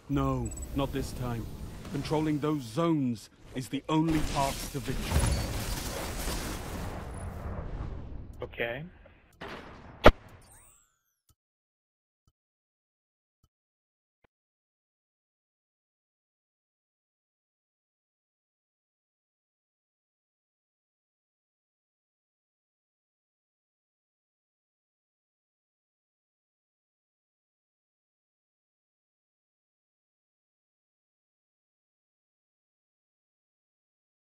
No, not this time. Controlling those zones is the only path to victory. Okay.